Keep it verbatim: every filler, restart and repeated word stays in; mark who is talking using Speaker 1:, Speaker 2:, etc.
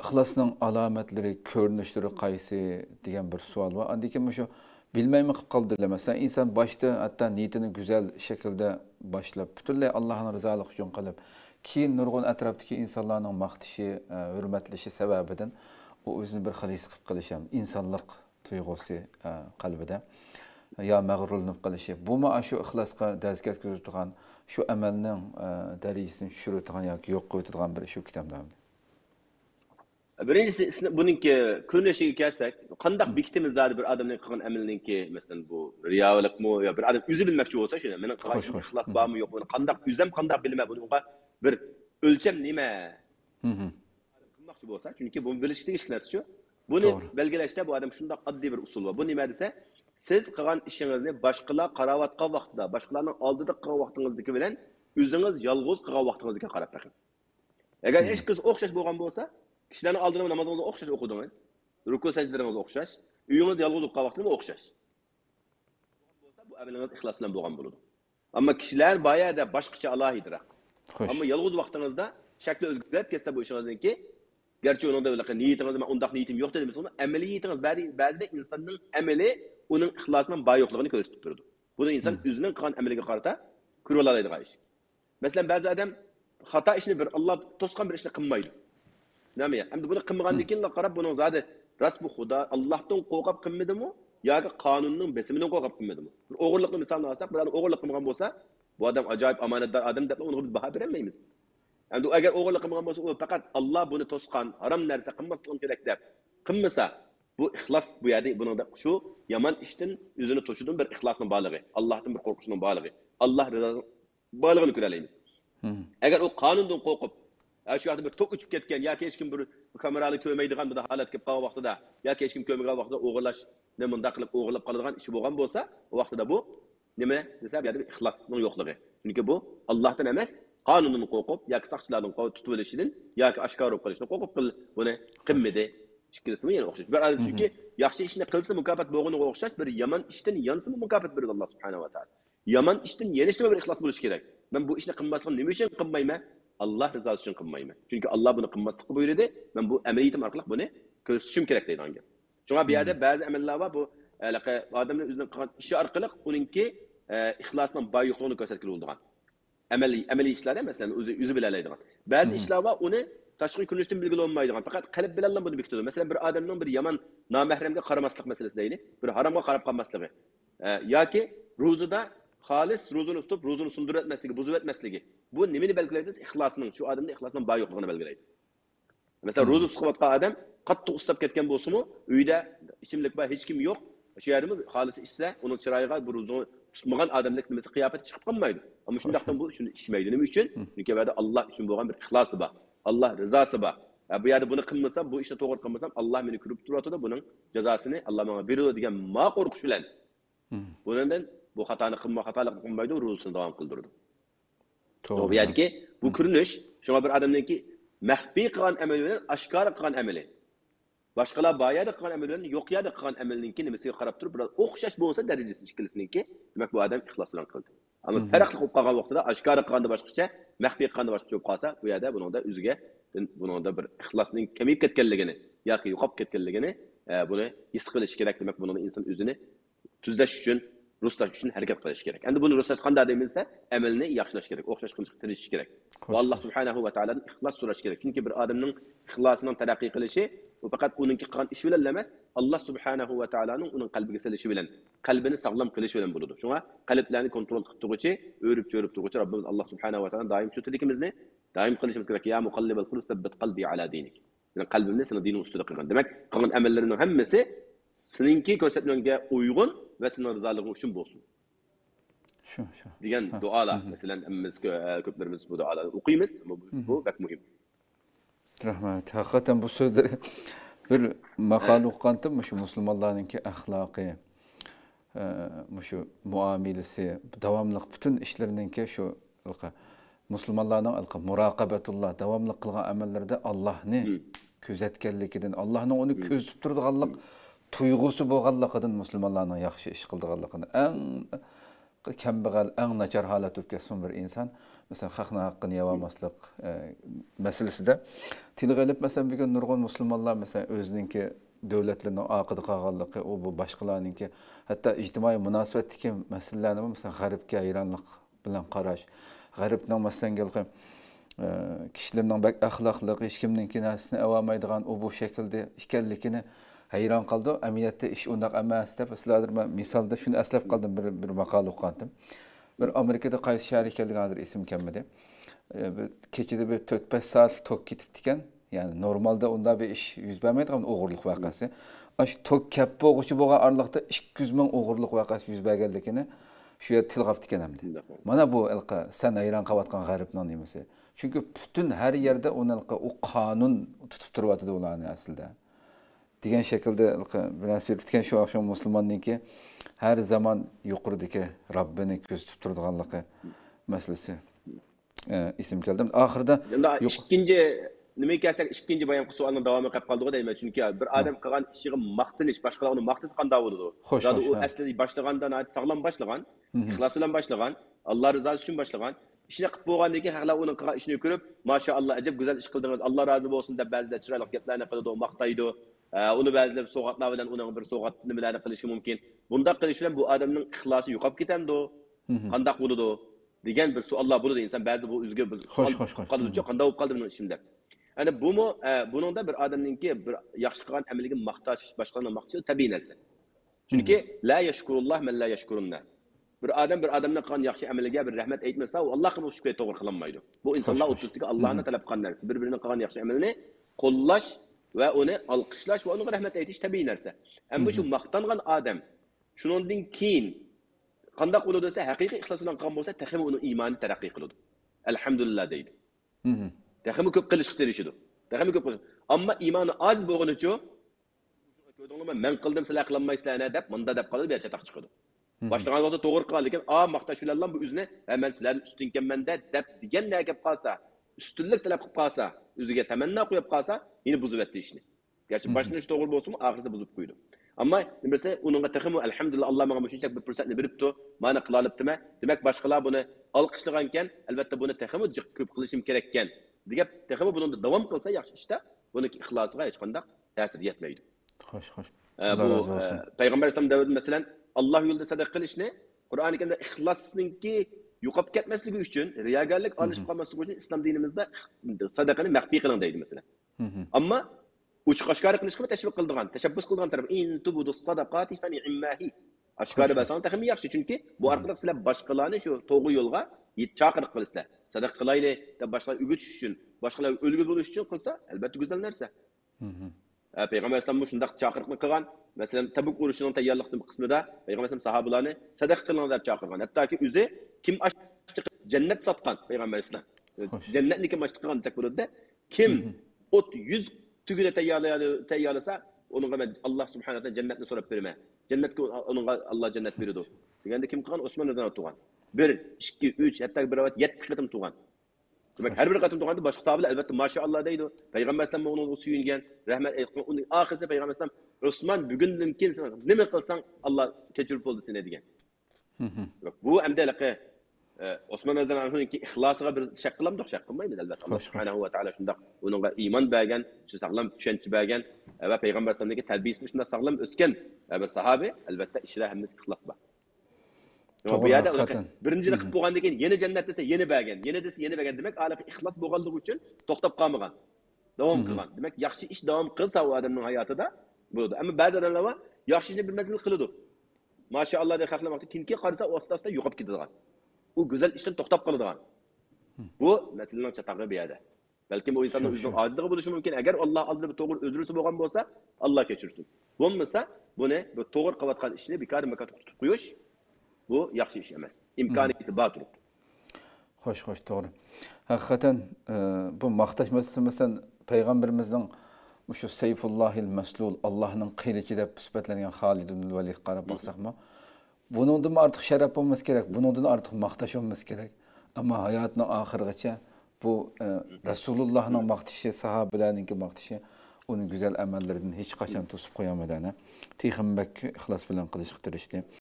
Speaker 1: ixlosning alomatlari, ko'rinishlari qaysi degan bir savol bor. Andan keyin shu bilmaymi qilib qoldilar. Masalan, inson boshda hatto niyatini go'zal shaklda boshlab, butunlay Allohning rizoligi uchun qilib, keyin nurg'un atrofdagi insonlarning maqtishi, hurmatlashi sababidan u o'zini bir xil his qilib qilishi, insonlik tuyg'usi qalbida yo mag'rurlanib qilishi. Bu ma shu ixlosga dazkat ko'rsatgan, shu amalning darajasini tushiradigan yoki yo'q qo'yadigan bir shu kitobda.
Speaker 2: Birincisi bununki ko'rinishiga kelsak, qandoq bekitimizda bir odamning qilgan amalininki, masalan bu riyolikmi yo bir odam o'zi bilmoqchi bo'lsa, shuni meni qilgan ixlos bormi yo'q, buni qandoq o'zim qandoq bilmay, bunga bir o'lcham nima qilmoqchi bo'lsa, chunki bu bilishga tegishli narsa shu. Buni belgilashda bu odam shundoq oddiy bir usul bor. Bu nima desa, siz qilgan ishingizni boshqalar qaravotgan vaqtda, boshqalarning oldida qilgan vaqtingizdagi bilan o'zingiz yolg'iz qilgan vaqtingizga qarab baqing. Agar hech qiz o'xshash bo'lgan bo'lsa, kişilerin aldığına namazınızı okşaş okudunuz. Ruku secdelerinizi okşaş. Uyunuz yalnız okka vaktini okşaş. Bu ameliniz ihlasla boğan bulunur. Ama kişiler bayağı da başkaça Allah'ıdır. Ama yalnız vaktinizde şekli özgürlük kesse bu işinizin ki gerçi onun da öyle niyetiniz ama ondak niyetim yok dediğimiz ama ameli niyetiniz bazı da insanın ameli onun ihlasının bayağı yokluğunu gösterip durdu. Bunu insan üzünün kan ameline karta kurulalaydı gayış. Mesela bazı adam hata işini bir Allah toskan bir işini kılmaydı. Nima ya? Endi buni qilmagandan keyin qarab buni zodi ras bu Xudo Allohdan qo'rqib qilmadimi yoki qonunning besimidan qo'rqib qilmadimi? Bir o'g'irlikni misolni olsak, bir odam o'g'irlik qilgan bo'lsa, bu odam ajoyib omonatdor odam deb uni biz baho bermaymiz. Endi agar o'g'irlik qilgan bo'lsa, u faqat Alloh buni to'sqan, harom narsa qilmasligim kerak deb qilmasa, bu ixlos bu yerda buningda shu yomon ishdan o'zini to'shidin bir ixlosning borligi, Allohdan bir qo'rqishning borligi, Alloh rizosining borligini ko'ralaymiz. Agar u qonundan qo'rqib şu anda bir tok uçup ketken ya ki hiç kim bir kameralı köymeydiğen bir de halat ki bu vaxtda ya ki hiç kim köymeydiğen vaxtda oğurlaş ne mında qılıp oğurlap qalıdığan işi bolğan bolsa o vaxtda bu nima desa bu yerda bir ixlasning yo'qligi. Chunki bu Allohdan emas, qonunni qo'rqib yoki saqchilarning tutib olishidan yoki oshkor qilib qo'yishdan qo'rqib buni qilmadi. Ikkilisini yana o'xshash. Bir odam chunki yaxshi ishni qilsa mukofot bo'lganiga o'xshash, bir yomon ishdan yansa mukofot beradi Alloh subhanahu va taolo. Yomon ishdan yenishda bir ixlos bo'lish kerak. Men bu ishni qilmasligim nima uchun qilmayman? Allah rızası için kılmayayım. Çünkü Allah bunu kılmasını buyurdu. Ben bu emeliyetim arkalık bunu gösterişim gerek deydi hangi. Çünkü bir yerde bazı emeller var bu adamın üzerinden kalan işi arkalık onunki ihlasının bayi yokluğunu gösterkili olduğu. Emeli, emeli işlerde mesela yüzü bilaleydi. Bazı işler var onu taşkı kürünüştün bilgili olmaydı. Fakat kalip bilallah bunu bekliyordu. Mesela bir adamın bir yaman namahremde karamaslık meselesi değil. Bir harama karab kalmaslığı. Ya ki ruzuda halis ruzunu tutup ruzunu sundur etmesligi, buzu etmesligi. Bu nimeni belgilaydi? İhlasının, şu adamın ihlasının bayi yokluğunu belgilaydi. Mesela ruzu tutup adam qattiq ustab ketgan bo'lsa-mu, uyda ichimlik bor, hech kim yo'q. Shu yerimiz xolisi ishsa, uning chiroyiga bu ruzuni tutmagan odamlik nimasi qiyofat chiqib qolmaydi. Ammo shundaqdan bu shuni ishmaydi. Nima uchun? Chunki bu yerda Alloh uchun bo'lgan bir ixlosi bor. Alloh rizosi bor. Bu yerda buni qilmasam, bu ishni to'g'ri qilmasam, Alloh meni ko'rib turadi, buning jazosini Alloh menga beradi degan ma qo'rqish bilan. Bundan bu xatoni qilma, xatolik qilmaydi, ruzusini davom qildirdi. To'g'ri. Bu yerdagi bu ko'rinish, shunga bir odamningki maxfiy qilgan amali bilan oshkor qilgan amali. Boshqalar boyada qilgan amali bilan yo'qyada qilgan amalininki nimasiga qarab turib, biroz o'xshash bo'lsa darajasi ikkilisininki, demak bu odam ixlos bilan qildi. Ammo farqli qilib qolgan vaqtida oshkor qilganda boshqacha, maxfiy qilganda boshqacha bo'lib qolsa, bu yerda buningda o'ziga buningda bir ixlosning kamayib ketganligini yoki yo'qolib ketganligini buni his qilish kerak. Demak, buningda inson o'zini tuzlash uchun ruslash uchun harakat qilish kerak. Endi buni ruslash qanday deyilsa, amalni yaxshilash kerak, o'xshash qilishga tirishish kerak. Va Alloh subhanahu va taoladan ixlos so'rash kerak. Chunki bir odamning ixlosining taraqqiy qilishi u faqat uningki qilgan ish bilan emas, Alloh subhanahu va taolaning uning qalbiga selishi bilan, qalbini sog'lom qilish bilan bo'ladi. Shunga qalblarni kontrol qilib turuvchi, o'rib cho'rib turuvchi Robbimiz Alloh subhanahu va taolo doim shu tilimizni doim qilishimiz kerak. Ya muqallibal qulub sabbit qalbi ala dinik. Yani qalbimni sening dining ustida qilgan. Demak, qilgan amallarining hammasi seninki ko'rsatmanga uyg'un ve senin rızalığın için olsun.
Speaker 1: Şu, şu.
Speaker 2: Diyen dualar. Mesela biz köplerimiz bu duaları okuyumuz ama bu pek mühim.
Speaker 1: Rahmet. Hakikaten bu sözleri bir makale okuyandım. Şu Müslümanların ki ahlakı, şu muamelesi, devamlılık bütün işlerinin ki şu Müslümanların murakabetullah, devamlılık kılgan amellerde Allah'ını gözetkenlikinden, Allah'ın onu közüp durduğu tuyg'usi bo'lganligidan musulmonlarning yaxshi ish qilganligidan eng kambag'al eng nachar holat o'tkazgan bir inson masalan xalqning haqqini yevamaslik masalasida tilga ilib masalan bugun nurg'un musulmonlar masalan o'zininki davlatlarning oqida qolganligi u bu boshqalarninki hatto ijtimoiy munosabatdagi masalalarni masalan g'arbga hayronlik bilan qarash g'arbning masalan kishilarning bak axloqli hech kimninki narsasini olmaydigan u bu shaklda ekanligini hayron qoldi. Amaliyotda ish undaq emas deb sizlarga men misolda shuni eslab qoldim, bir bir maqola o'qigandim. Bir Amerikada qaysi shahar ekanligi hozir esim kelmadi. Kechida bir to'rt besh soat tok ketibdi ekan. Ya'ni normalda unda bir ish yuz bermaydigan o'g'irlik voqeasi. Shu tok kap bo'g'ichi bo'lgan araliqda ikki yuz ming o'g'irlik voqeasi yuz berganligini shu yerda tilg'abdi ekan hamda. Mana bu ilqa sen hayron qolayotgan g'arbning nimasi. Chunki butun har yerda uni u qonun tutib turyapti ularni aslida. degan shaklda bilas berib o'tgan shu oqshom musulmonniki har zaman yuqoridagi Rabbini ko'z tutib turadiganligi masalasi esim keldi. Oxirida
Speaker 2: ikkinchi nima kelsak ikkinchi bayon suolning davomi qilib qoldi deyman. Chunki bir odam qilgan ishiga maqtanish, boshqalar uni maqtasa qanday bo'ladi? Zodi u aslida boshlagandan sog'lom boshlagan, ixlos bilan boshlagan, Alloh rizosi uchun boshlagan. İşini qilib bo'lgandan keyin haqlar uning qilgan ishini ko'rib, "Mashallah, ajab go'zal ish qildingiz. Alloh rozi bo'lsin" deb ba'zida chiroyli gaplarni qiladi, maqtaydi. Uni ba'zilab sovg'atlar bilan uning bir sovg'at nimalarni qilishi mumkin. Bundaq qilish bilan bu odamning ixlosi yo'qolib ketadi. Qanday bo'ladi degan bir savollar bo'ladi. Inson ba'zi bu o'ziga bir qoladi. Qanday bo'lib qoldi buning ishimda. Ana bu mu buningda bir odamningki bir yaxshi qilgan amaliga maqtash, boshqalarni maqtashi tabiiy narsa. Chunki la yashkurulloh man la yashkurun nas. Bir odam bir odamning qilgan yaxshi amaliga bir rahmat aytmasa, u Allohga bu shukr to'g'ri qilinmaydi. Bu insonlar o'rtasida Allohning talab qilgan narsa. Bir-birining qilgan yaxshi amalini qo'llash va uni alqishlash va unga rahmat aytish tabiiy narsa. Ammo shu maqtangan odam shuningdan keyin qanday bo'ladi desa, haqiqiy ixlos bilan qilgan bo'lsa, taxim uning iymoni taraqqiy qiladi. Alhamdulillah deydi. Taxim ko'p qilishga tirishadi. Taxim ko'p qilish. Ammo iymoni oz bo'lganicha ko'rdingizmi, men qildim, sizlar qilolmaysizlar deb, bunda deb qolib bir chataq chiqadi. Başlagan vaqtda to'g'ri qilgan, lekin "A, maqtashlarlar bu o'zini, men sizlardan ustunkanman"da deb deganday gap qolsa, ustunlik talab qilib qolsa, o'ziga tamanno qo'yib qolsa, yine buzib etdi ishni. Gerçi boshlanish to'g'ri bo'lsa-mu, oxirida buzib qo'ydi. Ammo nimasi uningga taxim alhamdulillah Alloh menga shunchalik bir fursatni beribdi, meni qila olibdimi? Demak, boshqalar buni olqishlagan ekan, albatta buni taxim ko'p qilishim kerak ekan. Degan taxim buni davom qilsa yaxshi ishda, buni ixlosiga hech qanday ta'sir yetmaydi.
Speaker 1: Xo'sh, xo'sh.
Speaker 2: Alloh razı olsun. Payg'ambar alayhisalom Davud masalan Allah yo'lida sadaqa qilishni Qur'oni Karimda ixlosninki yo'qolib ketmasligi uchun, riyogarlik olishib qolmasligi uchun islom dinimizda sadaqani maxfiy qiling deydi masalan. Ammo uchiq oshkora qilishga tashviq qildigan, tashabbus qilgan taraf in tubudus sadaqati fa ni'mahi. Oshkora bo'lsa taxmin yaxshi, chunki bu orqali sizlar boshqalarni shu to'g'ri yo'lga chaqiriq qilasizlar. Sadaqa qilayli deb boshqalar o'g'itish uchun, boshqalar o'lgu bo'lish uchun qilsa, albatta go'zal narsa. Peygamber Aleyhisselam shunday chaqiriqni qilgan. Masalan, Tabuk urushining tayyorlik qismida Peygamber Aleyhisselam sahobalarni sadaqa qiling deb chaqirgan. Hattoki o'zi kim jannat sotgan Peygamber Aleyhisselam. Jannatni kim ochtirgan desak bo'ladi. Kim ot yuz tuguni tayyorlasa, uningga men Alloh subhanahu va taolo jannatni so'rab berma. Jannatga uningga Alloh jannat beradi. Deganda kim qilgan? Osmon o'zidan tug'an. bir, ikki, uch, hatto bir ravat yetti qatim tug'an. Demek her bir qatim tug'anda boshqa tabla albatta maşallah deydi. Peygamber Aleyhisselam onun suyungan, rahmat aytgan. Uning oxirida Peygamber Aleyhisselam Osman bugundan keyin sen nima qilsang Alloh kechirib bo'ldi seni degan. Bu amdalaqi Osman Azzanovning ixlosiga bir shak qilamdiq, shak qilmaymiz albatta. Alloh subhanahu va taolo shunday uningga iymon bergan, shu sog'lom tushuncha bergan va Peygamber Aleyhisselamning tarbiyasini shunday sog'lom o'sgan bir sahoba albatta ishlar hammasi ixlos bor. Bu yerda birinchilik qilib bo'lgandan keyin yana jannat desa, yana bergan, yana desa, yana bergan. Demak, aniq ixlos bo'lganligi uchun to'xtab qolmagan. Davom qilgan. Demak, yaxshi ish davom qilsa u odamning hayotida bo'ladi. Ammo ba'zi odamlar bor, yaxshi ishni bir mazgil qiladi. Mashallah deb xaqlamoqda, kimki qarasa, o'stasida yo'qolib ketadigan. U go'zal ishdan to'xtab qoladigan. Bu masalaning chatag'i bu yerda. Balki bu insonning o'zining ojizligi bo'lishi mumkin. Agar Alloh oldida bir to'g'ri o'zrisi bo'lgan bo'lsa, Alloh kechirsin. Bo'lmasa, buni bu to'g'ri qilayotgan ishni bekor-bekor tutib qo'yish bu yaxshi ish emas. İmkoniyati bor turib.
Speaker 1: Xo'sh, xo'sh, to'g'ri. Haqiqatan bu maqtash masalasi masalan payg'ambarimizning shu Sayfullohil Maslul, Allohning qilichi deb sifatlangan Xolid ibn Valid qarab baxsaqmi, buningdan ortiq sharaf bo'lmas kerak, buningdan ortiq maqtash bo'lmas kerak. Ammo hayotning oxirigacha bu Rasulullohning maqtashi, sahobalarning maqtashi uning go'zal amallaridan hech qachon to'sib qo'yolmadani, Tixinbek ixlos bilan qilishga tirishdi.